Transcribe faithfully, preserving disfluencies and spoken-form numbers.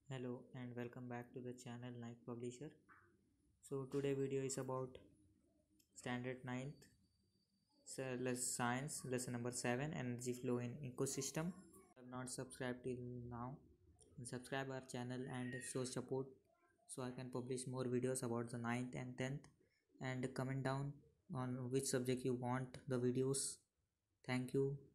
Hello and welcome back to the channel Nike Publisher. So today video is about standard ninth so less science lesson number seven, energy flow in ecosystem. If you have not subscribed till now, subscribe our channel and show support so I can publish more videos about the ninth and tenth, and comment down on which subject you want the videos. Thank you.